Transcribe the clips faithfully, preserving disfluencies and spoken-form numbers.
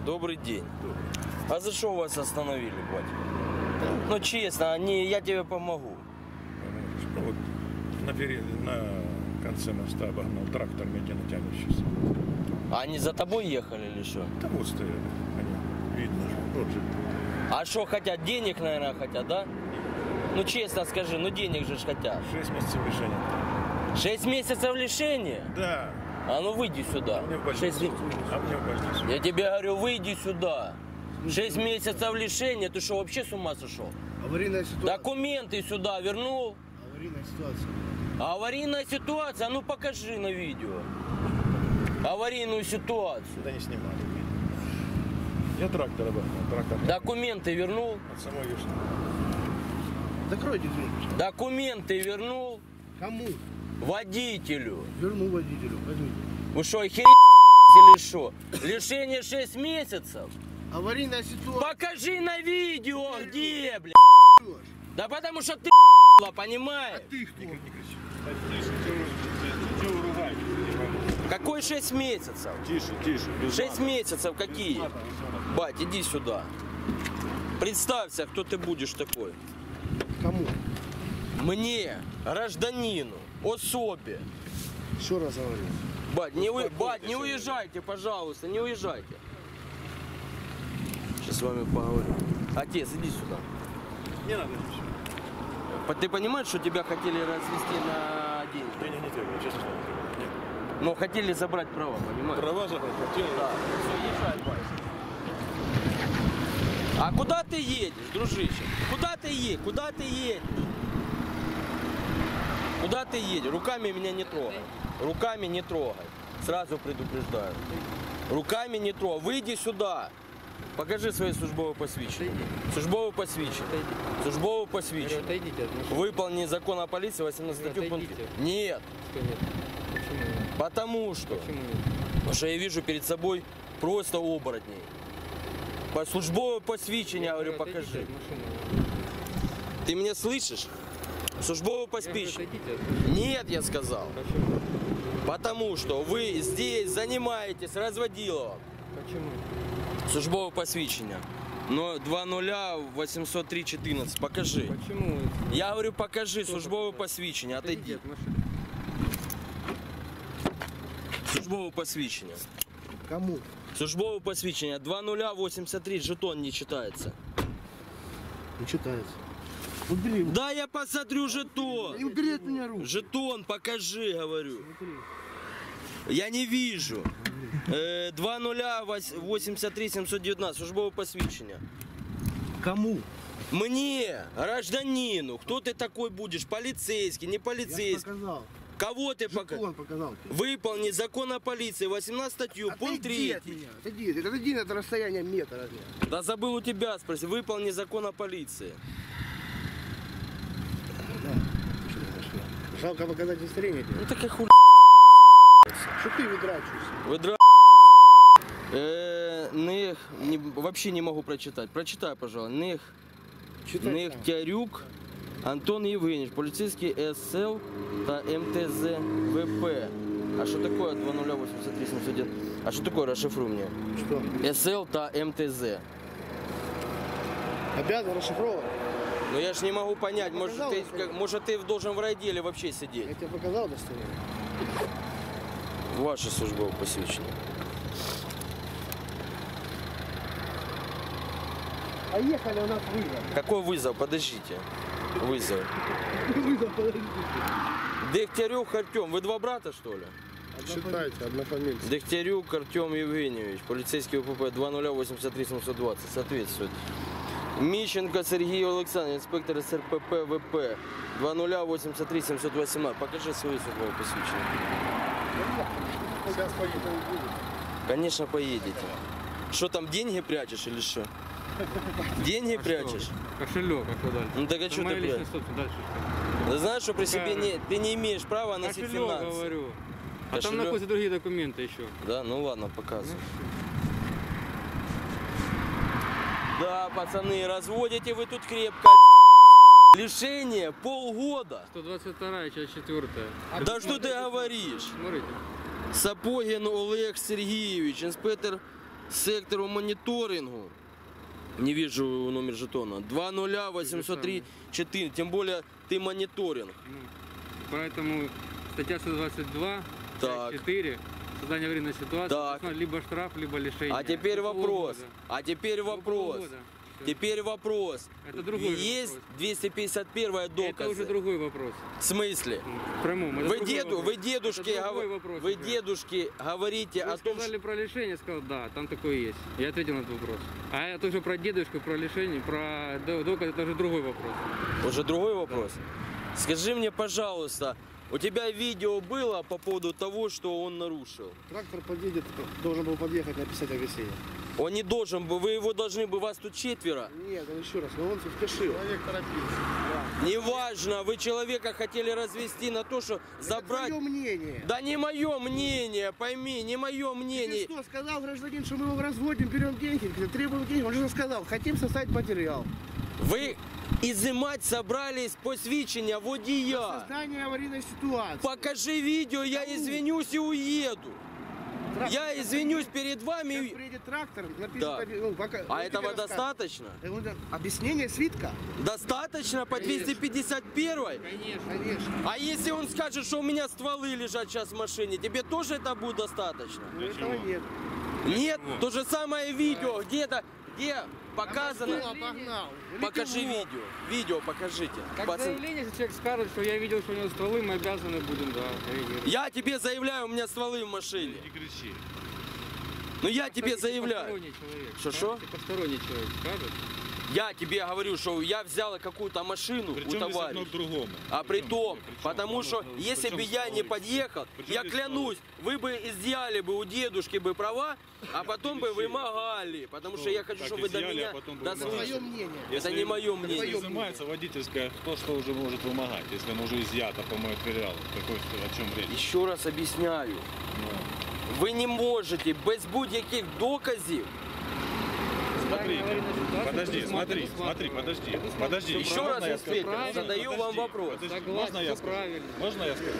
Добрый день. А за что вас остановили, бать? Ну честно, они, я тебе помогу. Ну, вот на, пере... на конце моста обогнал трактор медленно-тянущийся. А они за тобой ехали или что? Да вот стояли. Они, видно же, вот же. А что хотят? Денег, наверное, хотят, да? Ну честно скажи, ну денег же ж хотят. Шесть месяцев лишения. Шесть месяцев лишения? Да. А ну выйди сюда. А мне в больницу. Шесть... А мне в больницу. Я тебе говорю, выйди сюда. Шесть месяцев лишения, ты что, вообще с ума сошел? Аварийная ситуация. Документы сюда вернул. Аварийная ситуация. Аварийная ситуация, а ну покажи на видео. Аварийную ситуацию. Да не снимали. Я трактор обогнал. Трактор. Документы вернул. От самой Южной. Закройте дверь. Документы вернул. Кому? Водителю. Верну водителю. Возьмите. Вы что, охерели или что? Лишение шесть месяцев? Аварийная ситуация. Покажи на видео, где, бля. Да потому что ты понимаешь? Ты кто? Не кричи. Чего вы ругаетесь? Какой шесть месяцев? Тише, тише. Шесть месяцев какие? Бать, иди сюда. Представься, кто ты будешь такой. Кому? Мне, гражданину, особе. Еще раз говорю. Бать, не, вы, бать, не уезжайте, пожалуйста, не уезжайте. Сейчас с вами поговорю. Отец, иди сюда. Не надо ничего. Ты понимаешь, что тебя хотели развести на деньги? Не, не, не требую, честно слово. Нет. Но хотели забрать права, понимаешь? Права забрать хотели? Да. Все, езжай, бать. А куда ты едешь, дружище? Куда ты едешь? Куда ты едешь? Куда ты едешь? Руками меня не трогай. Руками не трогай. Сразу предупреждаю. Руками не трогай. Выйди сюда. Покажи свои службовые посвящения. Службовое посвящение. Службовое посвящение. Отойдите от машины. Выполни закон о полиции, восемнадцатый статью пункт. Отойдите. Нет. Что нет? Почему нет? Потому что. Почему нет? Потому что я вижу перед собой просто оборотней. По службовое посвящение, я говорю, Отойдите покажи. от машины. Ты меня слышишь? Службовое Я говорю, посвящение. отойдите от машины. Нет, я сказал. Почему? Потому что вы здесь занимаетесь разводиловым. Почему? Службовое посвящение. Но два нуля восемьсот три четырнадцать. Покажи. Почему? Я говорю, покажи Что службовое такое? посвящение. Отойдите Отойди. от машины. Службовое посвящение. Кому? Службовое посвящение. два нуля восемьдесят три. Жетон не читается. Не читается. Убери. Да я посмотрю жетон. Не убери от меня руку. Жетон покажи, говорю. Смотри. Я не вижу. Э, два нуля восемьдесят три семьсот девятнадцать. Службовое посвящение. Кому? Мне, гражданину, кто ты такой будешь? Полицейский, не Я ж полицейский. показал. Кого ты Жетон показал? показал. тебе. Выполни закон о полиции, восемнадцатую статью, пункт Отойди от три. меня. Отойди. Отойди на это расстояние метра от меня. Да забыл у тебя спросить. Выполни закон о полиции. Жалко показать удостоверение тебе. Ну так и хуй. Что ты выдрачиваешься? Выдра... Э, них, не, вообще не могу прочитать. Прочитай, пожалуйста. Них, Читай. Нехтярюк Антон Евгеньевич, полицейский СЛ та МТЗ ВП. А что такое два нуля восемьдесят три семьсот один? А что такое, расшифруй мне? Что? СЛ та МТЗ. Обязан расшифровывать. Но я ж не могу понять, Я может показал ты, удостоверение. как- может ты должен в райделе вообще Я сидеть? тебе показал удостоверение. Ваше службовое посвящение. Поехали, у нас вызов. Какой вызов? Подождите. Вызов. Вызов, подождите. Дегтярюк Артем, вы два брата, что ли? Считайте, одна фамилия. Дегтярюк Артем Евгеньевич, полицейский УПП два нуля восемьдесят три семьсот двадцать, соответствует. Мищенко Сергей Александрович, инспектор СРПП ВП два нуля восемьдесят три семьсот восемнадцать. Покажи свои службовые посвящения. Сейчас поедем. Конечно, поедете. Что там, деньги прячешь или что? Деньги А прячешь? что? Кошелек, а что дальше? Ну так а Это что моя ты личная прячешь? собственность. Дальше что? Да знаешь, что при себе Какая не, ты не имеешь права носить Кошелек, финансы. говорю. А Кошелек? там находятся другие документы еще. Да, ну ладно, показывай. Да, пацаны, разводите вы тут крепко. Лишение полгода. сто двадцать вторая, часть четвертая. Да что ты говоришь? Смотрите. Сапогин Олег Сергеевич, инспектор сектору мониторингу. Не вижу номер жетона. два ноль восемьсот три четыре. Тем более ты мониторинг. Ну, поэтому статья сто двадцать два, Так. четыре, создание аварийной ситуации, Так. ну, либо штраф, либо лишение. А теперь До вопрос. полгода. А теперь До вопрос. полгода. Всё. Теперь вопрос. Это другой Есть вопрос. двести пятьдесят первая доказы. Это уже другой вопрос. В смысле? В прямом. Это Вы, другой деду, вопрос. вы дедушке, Это другой гов- вопрос вы уже. дедушке говорите Вы о том, сказали что... про лишение, я сказал, да, там такое есть. Я ответил на этот вопрос. А это уже про дедушку, про лишение, про до- доказ, это уже другой вопрос. Уже другой вопрос. Скажи мне, пожалуйста, у тебя видео было по поводу того, что он нарушил? Трактор подъедет, должен был подъехать, написать объяснение. Он не должен был, вы его должны бы, вас тут четверо. Нет, он еще раз, но он спешил. Человек торопился. Неважно, вы человека хотели развести на то, что забрать... Это твое мнение. Да не мое мнение, пойми, не мое Ты мнение. что, сказал гражданин, что мы его разводим, берем деньги, требуем деньги. Он же сказал, хотим составить материал. Ви изымать собрались посвідчення водія. Создание аварийной ситуации. Покажи видео, я извинюсь и уеду. Трактор Я извинюсь перед Сейчас вами. приедет трактор, напишет, Да. оби- ну, пока- А он тебе этого расскажет. достаточно? Э, он да- Объяснение свитка? Достаточно по двести пятьдесят первой? Конечно. Конечно. А если он скажет, что у меня стволы лежат сейчас в машине, тебе тоже это будет достаточно? Но этого нет. Нет, то же самое видео, где-то, где Что, показано. обогнал? Или Покажи ты лох? видео, видео покажите. Как Пацан- заявление, если человек скажет, что я видел, что у него стволы, мы обязаны будем, да, реагировать. Я тебе заявляю, у меня стволы в машине. Не кричи. Ну я тебе Если заявляю. Посторонний человек. Что-что? Если посторонний человек скажет. Я тебе говорю, что я взял какую-то машину у Причем здесь одно товарища. к другому. А при Причем- том, причем- потому что ну, если бы причем я не стволы? подъехал, Причем я здесь клянусь, вы бы изъяли бы у дедушки бы права, а потом бы вымогали. Потому что я хочу, Так чтобы вы до изъяли, меня а потом бы Это твое дослышали. мнение. Это не мое мнение. твое Изымается водительская, кто что уже может вымогать, если оно уже изъято по материалу. Какой, о чем речь? Еще раз объясняю. Ну, Ви не можете без будь-яких доказів. Смотри, аварийной ситуации подожди, предусмотрено- смотри, смотри, подожди, подожди. Еще Можно раз, я инспектор, скажу? правильно, задаю вам Подожди, вопрос. подожди, Согласен, можно я всё скажу? правильно. Можно я скажу?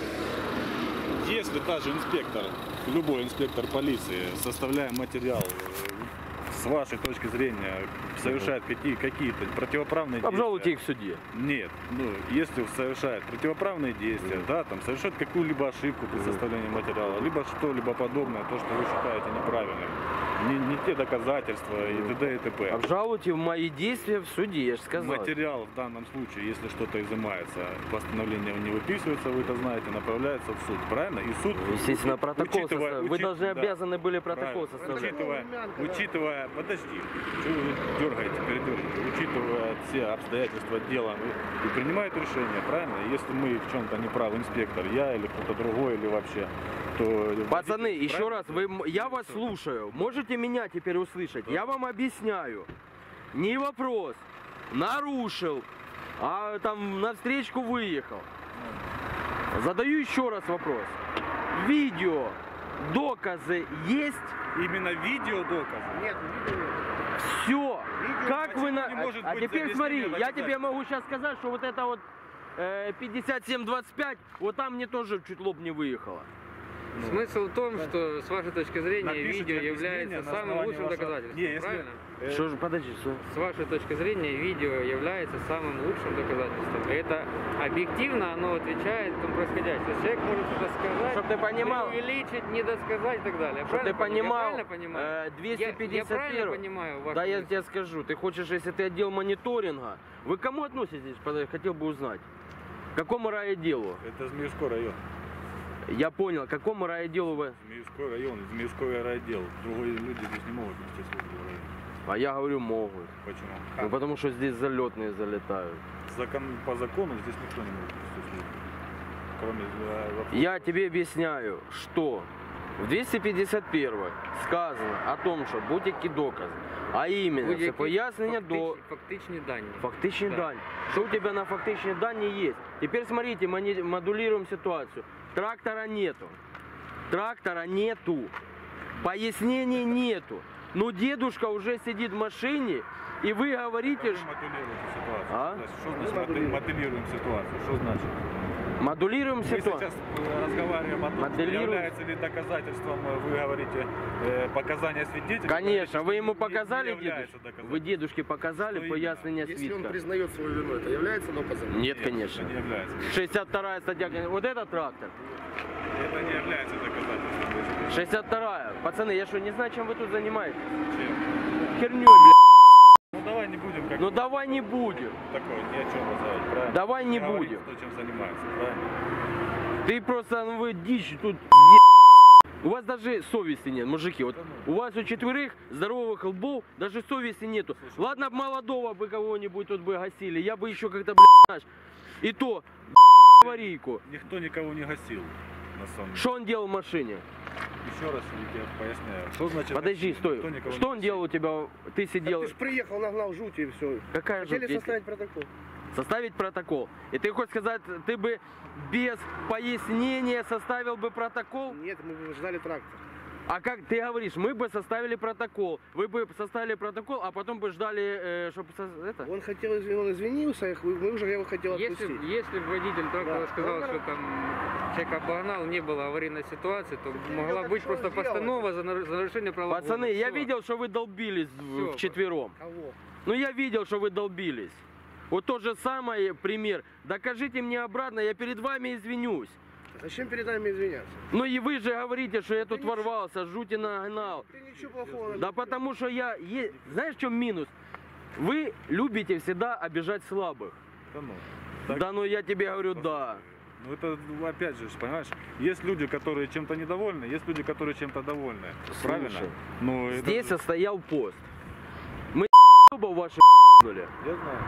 Если даже инспектор, любой инспектор полиции, составляя материал, э, с вашей точки зрения, совершает какие, какие-то противоправные Обжалуйте действия. их в суде. Нет, ну, если совершает противоправные действия, да, там, совершает какую-либо ошибку при составлении материала, либо что-либо подобное, то, что вы считаете неправильным, не, не те доказательства и т.д. и т.п. Обжалуйте мои действия в суде, я же сказал. Материал в данном случае, если что-то изымается, постановление не выписывается, вы это знаете, направляется в суд, правильно? И суд, Естественно, протокол учитывая- составить. Вы учит- должны да, обязаны были протокол правильно. составлять. Учитывая, Румянка, да. учитывая, подожди, что вы дергаете, передергаете, учитывая все обстоятельства дела, и, и принимает решение, правильно? Если мы в чем-то не правы, инспектор, я или кто-то другой, или вообще, то... Пацаны, еще правильно? раз, вы, м- я вас слушаю. Можете меня теперь услышать? Я вам объясняю. Не вопрос. Нарушил, а там на встречку выехал. Задаю еще раз вопрос. Видео, доказы есть? Именно видеодоказы. Нет, видео нет. Все. Как почему вы на... не может А быть теперь смотри, заявление я на тебе могу сейчас сказать, что вот это вот э, пятьдесят семь двадцать пять, вот там мне тоже чуть лоб не выехало. Смысл в том, что с вашей точки зрения Напишите видео объяснение является на самым основании лучшим вашего- доказательством. Не, если- Правильно? Э, Что же, подожди, что? С вашей точки зрения видео является самым лучшим доказательством. Это объективно оно отвечает тому происходящему. Человек может что-то сказать, Чтоб ты понимал. увеличить, не досказать и так далее. Чтоб ты Правильно пони- понимал, я правильно понимаю? э, двести Я- пятьдесят я, правильно первый. понимаю вашу Да я мысль? тебе скажу, ты хочешь, если ты отдел мониторинга, вы к кому относитесь, Под- хотел бы узнать? К какому райотделу? Это Змеевской район. Я понял, к какому райотделу вы? Змеевской район, Змеевской райотдел. Другие люди здесь не могут нести службу в районе. А я говорю, могут. Почему? Ну потому что здесь залетные залетают. Закон, по закону здесь никто не может нести службу. Кроме э, вопрос- Я тебе объясняю, что в двести пятьдесят первой сказано о том, що будь-які докази, а іменно це Будь-які пояснення до фактич- фактичні дані. фактичні Да. дані. Что у тебя на фактичные данные есть? Теперь смотрите, мони- модулируем ситуацию. Трактора нету. Трактора нету. Пояснений нету. Но дедушка уже сидит в машине, и вы говорите, Как что... вы моделируете ситуацию? А? Что значит модель- моделируем ситуацию? Что значит? Модулируем Мы ситуацию. сейчас э, разговариваем о том, что Моделируем. является ли доказательством, э, вы говорите, э, показания свидетеля. Конечно, вы ему Не- показали не является дедушке? доказательством. Вы дедушке показали Что пояснение Если он свитка? признает свою вину, это является доказом? Нет, Нет, конечно. это не является. шестьдесят вторая статья. Вот этот трактор. Это не является доказательством. шестьдесят вторая. Пацаны, я что, не знаю, чем вы тут занимаетесь? Чем? Херней, бля. Ну давай не будем как Ну давай не будем. такое, ни о чем разговаривать, правильно? Давай не Говорим, будем. кто чем занимается, правильно? Ты просто, ну вы дичь тут. У вас даже совести нет, мужики. Вот у вас у четверых здоровых лбов даже совести нету. Ладно, б молодого бы кого-нибудь тут бы гасили. Я бы еще как-то, блядь, знаешь, и то, блядь, аварийку. Никто никого не гасил, на самом деле. Что он делал в машине? Еще раз я тебе поясняю. Что значит Подожди, гасил? стой. Никто никого Что не он гасил. делал у тебя? Ты сидел. Ты же приехал, нагнал жути и все. Какая же Хотели составить протокол. составить протокол. И ты хочешь сказать, ты бы без пояснения составил бы протокол? Нет, мы ждали трактор. А как ты говоришь, мы бы составили протокол, вы бы составили протокол, а потом бы ждали, э, чтобы это? Он хотел, изв- он извинился, мы мы уже я его хотел Если, отпустить. если бы водитель трактора Да. сказал, Ну, что там человек обогнал, не было аварийной ситуации, то могла так быть что он просто делал? постанова за нар- за нарушение правил. Пацаны, я Всё. видел, что вы долбились Всё. вчетвером. Кого? Ну я видел, что вы долбились. Вот тот же самый пример. Докажите мне обратно, я перед вами извинюсь. Зачем перед нами извиняться? Ну и вы же говорите, что я тут ничего. ворвался, жути нагнал. Ты ничего плохого не Да сделал. потому что я... е- Знаешь, в чем минус? Вы любите всегда обижать слабых. Да ну. Так- Да ну я тебе говорю, да. Ну это, ну, опять же, понимаешь, есть люди, которые чем-то недовольны, есть люди, которые чем-то довольны. Правильно? Слушай, Ну, это Здесь же- состоял пост. Мы оба ваши ***нули. Я знаю.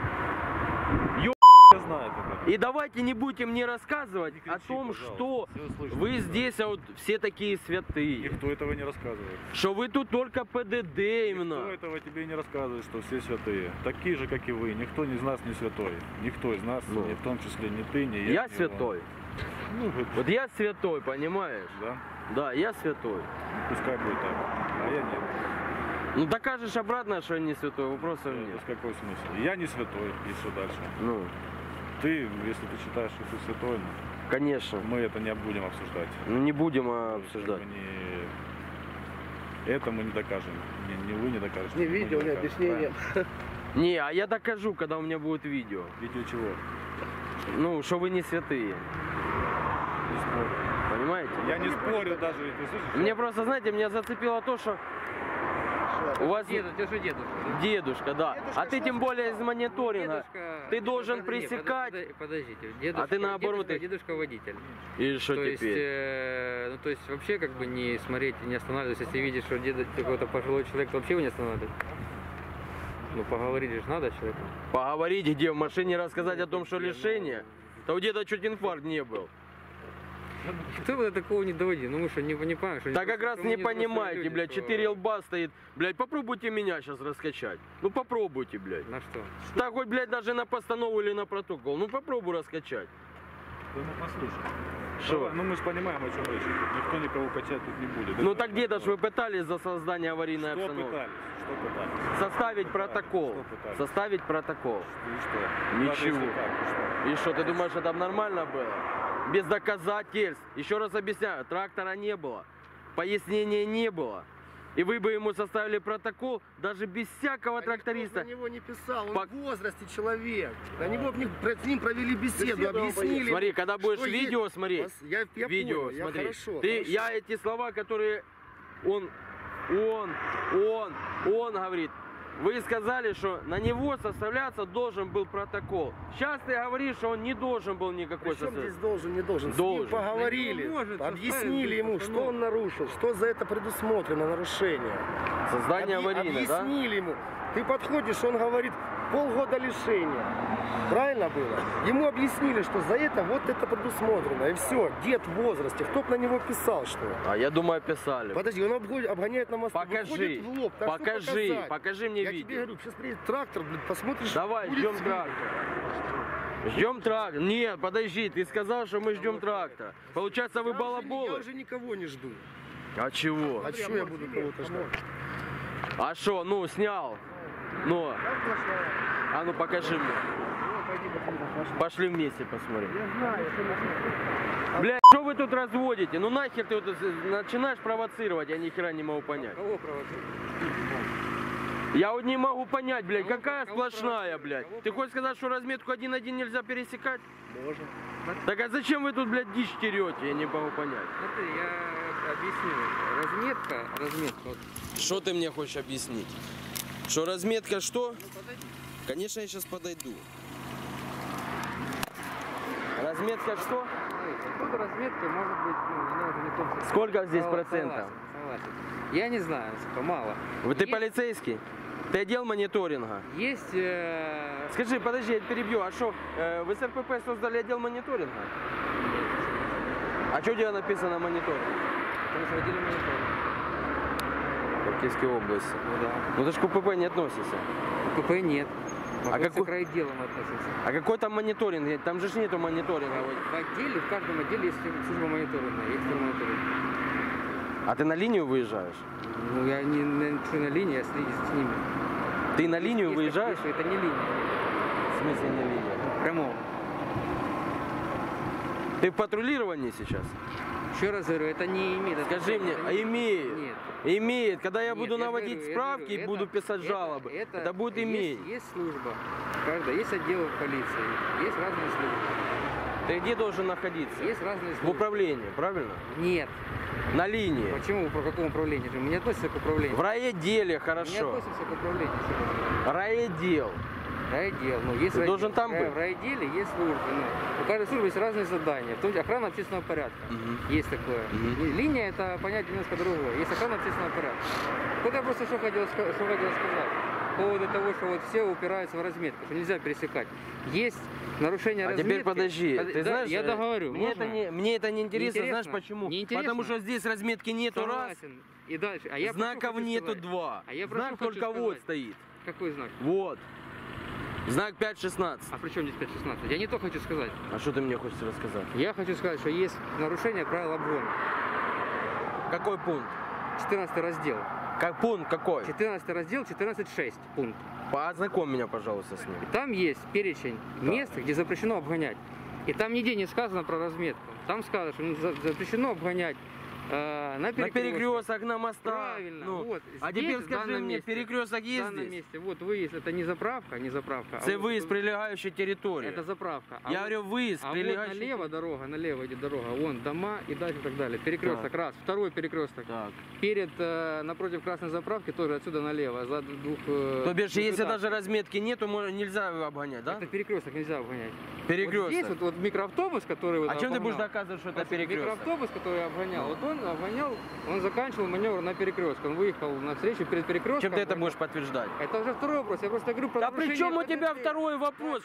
Ё- Я знаю это. И давайте не будете мне рассказывать Не кричи, о том, пожалуйста. что Всё слышно, вы да. здесь а вот все такие святые. Никто этого не рассказывает. Что вы тут только ПДД Никто именно. этого тебе не рассказывает, что все святые. Такие же, как и вы. Никто из нас не святой. Никто из нас, Ну. ни в том числе ни ты, ни я. Я ни он. святой. Ну, вот, Вот я святой, понимаешь? да. Да, я святой. Ну, пускай будет так. А я нет. Ну докажешь обратно, что я не святой, вопросов Э, нет. то есть какой смысл? Я не святой, и что дальше? Ну, Ты, если ты считаешь, что ты святой, ну, конечно. мы это не будем обсуждать. Ну не будем а, То есть, как обсуждать. бы, не- Это мы не докажем. Ни, ни вы не докажете. Ни мы не видео, ни докажем. объяснения. Не, а я докажу, когда у меня будет видео. Правильно. Видео чего? Ну, что вы не святые. Не спорю. Понимаете? Я не спорю даже, ты слышишь? Мне просто, знаете, меня зацепило то, что у вас Деду, ты же дедушка. да? дедушка, да. Дедушка А ты что тем более из сказал? мониторинга. Дедушка- Ты должен Подожди, пресекать. подожди, Подождите, дедушка, А ты наоборот дедушка, их- дедушка водитель. И что то есть, теперь? э, ну, то есть вообще как бы не смотреть и не останавливаться, если видишь, что деда какой-то пожилой человек, то вообще его не останавливать. Ну поговорить же надо человеку. Поговорить, где в машине, рассказать о том, что лишение. Да у деда чуть инфаркт не был. Кто бы до такого не доводил? Ну мы что, не, не понимаем, что... Да как раз не понимаете, люди, блядь, что- четыре лба стоит. Блядь, попробуйте меня сейчас раскачать. Ну попробуйте, блядь. На что? Так хоть, блядь, даже на постанову или на протокол. Ну попробуй раскачать. Да ну послушай. Что? Давай, ну мы же понимаем, о чем речь. Никто никого качать тут не будет. Ну Это- так где-то ж вы пытались за создание аварийной Что обстановки. пытались? Что пытались? Составить протокол. Что пытались? Составить протокол. И что? Даже Ничего. если так, и что? И что, ты думаешь, это нормально было? Без доказательств. Еще раз объясняю, трактора не было. Пояснения не было. И вы бы ему составили протокол даже без всякого тракториста. На него не писал, он По- в возрасте человек. На него б- с ним провели беседу, Беседу объяснили. Смотри, когда будешь что видео есть. смотреть, Вас- Я, я видео понял, я смотри. хорошо, Ты, хорошо. я эти слова, которые он, он, он, он говорит. Вы сказали, что на него составляться должен был протокол. Сейчас ты говоришь, что он не должен был никакой Причем здесь составляться. должен, не должен? Должен. С ним поговорили, Ну, может, объяснили составить ему, постановку. что он нарушил, что за это предусмотрено нарушение. Создание Объ- аварийное, да? Объяснили ему. Ты подходишь, он говорит, полгода лишения. Правильно было? Ему объяснили, что за это вот это предусмотрено. И все, дед в возрасте. Кто бы на него писал, что? А я думаю, писали. Подожди, он обгонит- обгоняет на мосту. Покажи, выходит в лоб. Так что покажи, показать? покажи мне Я тебе видео. говорю, сейчас приедет трактор, блин, посмотришь. Давай, будет ждем видно. трактор. Ждем трактор. Нет, подожди, ты сказал, что мы ждем трактора. Получается, вы Я уже не- Я балаболы? уже никого не жду. А чего? А что я буду кого-то ждать? А что, ну, снял. Ну, а ну покажи мне. Ну, пойди, пойди. Пошли вместе посмотрим. Я знаю, что мы... Блядь, что вы тут разводите? Ну нахер ты вот начинаешь провоцировать, я ни хера не могу понять. Кого провоцируют? Я вот не могу понять, блядь, Кого- какая кого сплошная, провоцируют? блядь. Кого Ты хочешь сказать, что разметку один-один нельзя пересекать? Можно. Так а зачем вы тут, блядь, дичь терете? Я не могу понять. Смотри, я объясню. Разметка, разметка. Вот. Что ты мне хочешь объяснить? Что разметка что? Ну, подойди. Конечно, я сейчас подойду. Разметка что? Смотрите, тут разметка может быть, ну, она уже не в том состоянии. Сколько здесь Согла- процентов? Согласен, согласен. Я не знаю, сколько, мало. Вы ты Есть- полицейский? Ты отдел мониторинга? Есть... э, Скажи, подожди, я перебью. А что, э, в СРПП создали отдел мониторинга? А что у тебя написано мониторинг? Потому что отделе мониторинга. В Киевской области. Ну да. Ну ты ж к УПП не относишься. КП нет. А Находится какой- к райотделам относится. А какой там мониторинг? Там же ж нету мониторинга. Вот. В отделе, в каждом отделе есть служба мониторинга, есть мониторинг. А ты на линию выезжаешь? Ну, я не на, на линии, я с, ли- с ними. Ты на линию Есть выезжаешь? такие, что это не линия, В смысле не линия? прямого. Ты в патрулировании сейчас? Еще раз говорю, это не имеет. Скажи это мне, не- а имеет? Нет. Имеет. Когда я Нет, буду я наводить говорю, я справки говорю, и буду это- писать это- жалобы, это, это будет есть- иметь. Есть служба. Каждая, есть отдел полиции, есть разные службы. Ты где должен находиться? Есть разные В службы. управлении, правильно? Нет. На линии. Почему? Про каком управлении? Мы не относимся к управлению. В райотделе, Мы не хорошо. относимся к управлению. еще раз говорю. Райотдел. Райотдел. Ну, есть Ты райотдел. должен там Э, быть. В райотделе есть службы. Ну, у каждой службы есть разные задания. В том числе охрана общественного порядка. Мгм. Есть такое. Мгм. И линия это понятие немножко другое. Есть охрана общественного порядка. Вот я просто что хотел, ска- что хотел сказать. По поводу того, что вот все упираются в разметку, что нельзя пересекать. Есть нарушение А разметки. теперь подожди, Под- ты да, знаешь, я э, договорю. Мне можно? это, не, мне это не интересно, Неинтересно? знаешь почему? Неинтересно? Потому что здесь разметки нету раз, Согласен. И дальше. А я про что знаков хочу нету сказать? два. А я про Знак что хочу только вот сказать? стоит. Какой знак? Вот. Знак пять шестнадцать. А при чем здесь пять шестнадцать? Я не то хочу сказать. А что ты мне хочешь рассказать? Я хочу сказать, что есть нарушение правил обгона. Какой пункт? четырнадцатый раздел. Как пункт какой? четырнадцатый раздел, четырнадцать шесть пункт. Познакомь меня, пожалуйста, с ним. И там есть перечень мест, где запрещено обгонять. И там нигде не сказано про разметку. Там сказано, что за- запрещено обгонять э, на На перекрестке. перекресток, на мостах. Правильно. Ну, Вот. а Здесь, теперь в скажи данном мне, месте, перекресток В есть данном здесь? месте. Вот выезд, это не заправка, не заправка. а Это вот выезд тут- прилегающей территории. Это заправка. А Я вот- говорю, выезд А вот прилегающей. налево дорога, налево идет дорога, вон дома и дальше и так далее. Перекресток, раз. Второй перекресток. Так. Перед, э, напротив красной заправки, тоже отсюда налево, за двух... э, То бишь, если двухэтажек. даже разметки нету, можно- нельзя обгонять, да? Это перекресток, нельзя обгонять. Перекресток. Вот здесь вот, вот микроавтобус, который вот А чем ты будешь обгонял, доказывать, что это вот перекресток? Микроавтобус, который обгонял, вот он обгонял, он заканчивал маневр на перекрестке. Он выехал на встречу перед перекрестком. Чем ты это обгонял. будешь подтверждать? Это уже второй вопрос, я просто говорю про Да при нарушение чем у тебя ПДД. второй вопрос?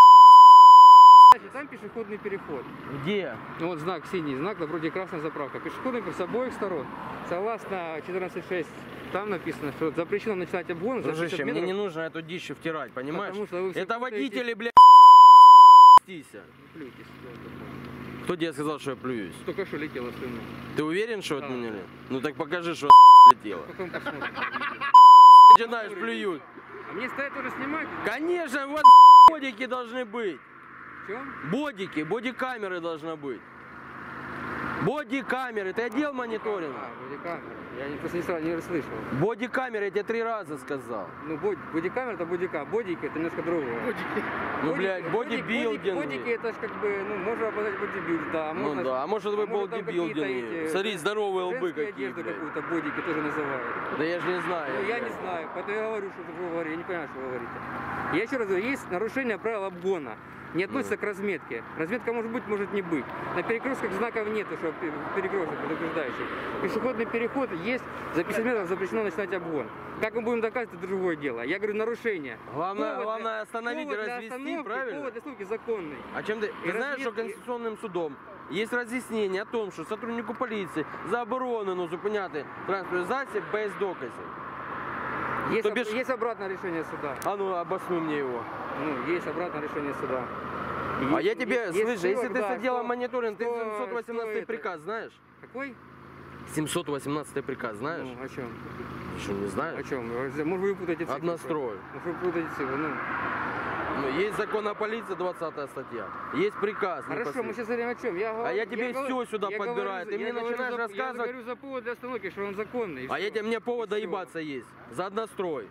Там пешеходный переход. Где? Ну, вот знак синий, знак напротив красная заправка. Пешеходный переход с обоих сторон. Согласно четырнадцать шесть, там написано, что запрещено начинать обгон за Дружище, пятьдесят мне метров. не нужно эту дичь втирать, понимаешь? Потому что вы все Это путаете. водители, блядь, стися. Не плюйтесь, вот такое. Кто тебе сказал, что я плююсь? Только что летело слюна. Ты уверен, что Да. от меня? Ну так покажи, что летело. Потом посмотрим. Начинаешь плюют. А мне стоит уже снимать? Конечно, вот бодики должны быть. В чем? Бодики, бодикамеры должны быть. Бодикамеры, ты одел мониторинг? А, бодикамера. Я не, просто не сразу не расслышал. Бодикамеры, я тебе три раза сказал. Ну, боди, бодикамера это бодика, бодики это немножко другое. Ну, Бодики- блядь, бодик- бодибилдинг. Бодики, бодики это ж как бы, ну, можно обладать бодибилд, да. Ну можно, да, а может вы а может, там какие-то бодибилдинги. эти Смотри, здоровые лбы женские какие, одежду блядь. какую-то бодики тоже называют. Да я же не знаю. Ну, я не знаю, поэтому я говорю, что вы говорите, я не понимаю, что вы говорите. Я еще раз говорю, есть нарушение правил обгона. Не относится к разметке. Разметка может быть, может не быть. На перекрестках знаков нету, что пе- перекресток предупреждающий. Пешеходный переход есть, за пятьдесят метров запрещено начинать обгон. Как мы будем доказывать, это другое дело. Я говорю, нарушение. Главное, Повод главное для- остановить и повод для развести, остановки, правильно? Повод для остановки законный. А чем ты? Ты И знаешь, что разметки- Конституционным судом есть разъяснение о том, що сотруднику поліції заборонено зупиняти транспортний засіб без доказів. Есть, То об- бишь- есть обратное решение суда. А ну, обоснуй мне его. Ну, есть обратное решение суда. А Есть- я тебе, есть- есть слышь, если срок, ты да, с отделом что- мониторинг, ты что- семьсот восемнадцатый что приказ знаешь? Какой? семьсот восемнадцатый приказ знаешь? Ну, о чем? Что, не О знаешь? чем? Может, вы путаете цифры? Однострой. Может, вы путаете цифры? Ну, Ну, есть закон о полиции, двадцатая статья. Есть приказ. не Хорошо, мы послушай. сейчас говорим о чем? Я говорю, я тебе говорю- всё сюда я подбираю. говорю Ты за- мне я говорю начинаешь за- рассказывать. Я говорю за повод для остановки, что он законный. и А всё. я тебе, мне повод И всё. доебаться есть. За однострой.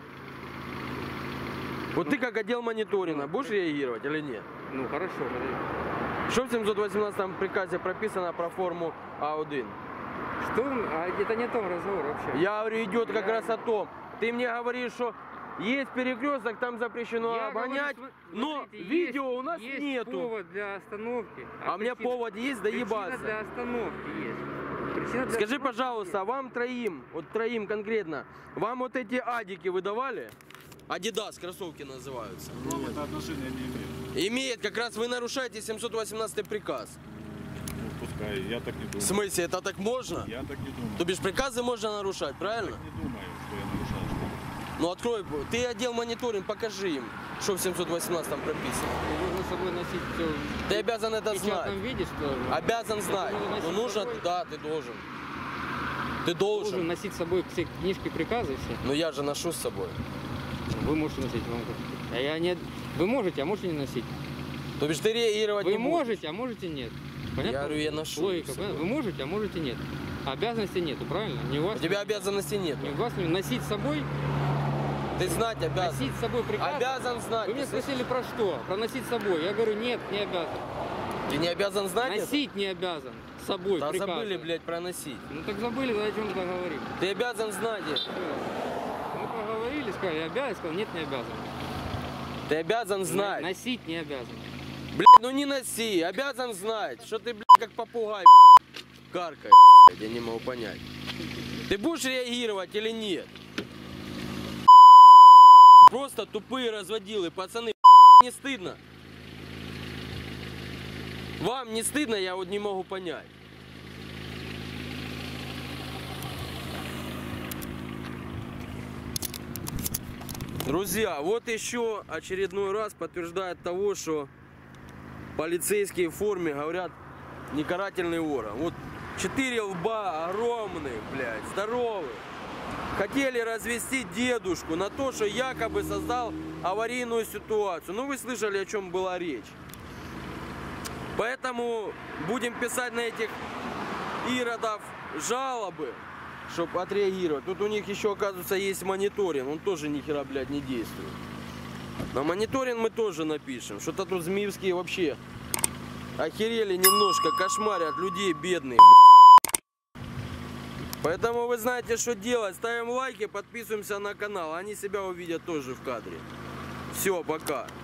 Вот ты как отдел мониторинга будешь реагировать или нет? Ну хорошо, подожди. Что в семьсот восемнадцатом приказе прописано про форму А один? Что? он- А это не о том разговор вообще. Я говорю, идет как Я- раз о том. Ты мне говоришь, что есть перекресток, там запрещено Я обгонять, говорю, см- но смотрите, видео есть- у нас есть нету. повод для остановки. А у меня причина- повод есть Причина доебаться. для остановки есть. Причина для Скажи, остановки пожалуйста, а вам троим, вот троим конкретно, вам вот эти адики выдавали? Адидас, кроссовки называются. Вам это отношение не имеет. Имеет, как раз вы нарушаете семьсот восемнадцатый приказ. Ну, пускай, я так не В думаю. смысле, это так можно? Я так не думаю. То бишь приказы можно нарушать, правильно? Не думаю, что я нарушаю что-то. Ну открой, ты отдел мониторинг, покажи им, что в семьсот восемнадцатом прописано. Вы должны с собой носить все Ты обязан это в печатном знать. виде, что Обязан знать. нужно носить Ну нужно, с собой? да, ты должен. Ты должен должен. носить с собой все книжки, приказы все. Но я же ношу с собой. Вы можете носить, вам как. А я не. Вы можете, а можете не носить. То бишь ты реагировать Вы не будешь. можете, а можете нет. Понятно? Я говорю, я ношу Логика, с собой. понятно? Вы можете, а можете нет. Обязанности нету, правильно? Не у вас. У тебя обязанностей нет. Не у вас не носить с собой, Ты знать обязан. носить с собой приказы. Обязан знать. Вы меня Ты спросили про что? Про носить с собой. Я говорю, нет, не обязан. Ты не обязан знать это? Носить не обязан с собой Да приказы. забыли, блядь, проносить. Ну так забыли, о чем тогда говорим. Ты обязан знать это. Мы поговорили, сказали, обязан, сказал, нет, не обязан. Ты обязан знать. Носить не обязан. Блядь, ну не носи, обязан знать, что ты, блядь, как попугай, каркай, блядь, я не могу понять. Ты будешь реагировать или нет? Просто тупые разводилы, пацаны, не стыдно? Вам не стыдно, я вот не могу понять. Друзья, вот еще очередной раз подтверждает того, что полицейские в форме говорят не карательный орган. Вот четыре лба огромных, блядь, здоровых. Хотели развести дедушку на то, что якобы создал аварийную ситуацию. Ну вы слышали, о чем была речь. Поэтому будем писать на этих иродов жалобы, чтобы отреагировать. Тут у них еще, оказывается, есть мониторинг. Он тоже ни хера, блядь, не действует. На мониторинг мы тоже напишем. Что-то тут змеевские вообще охерели немножко, кошмарят людей бедных. Поэтому вы знаете, что делать. Ставим лайки, подписываемся на канал. Они себя увидят тоже в кадре. Все, пока.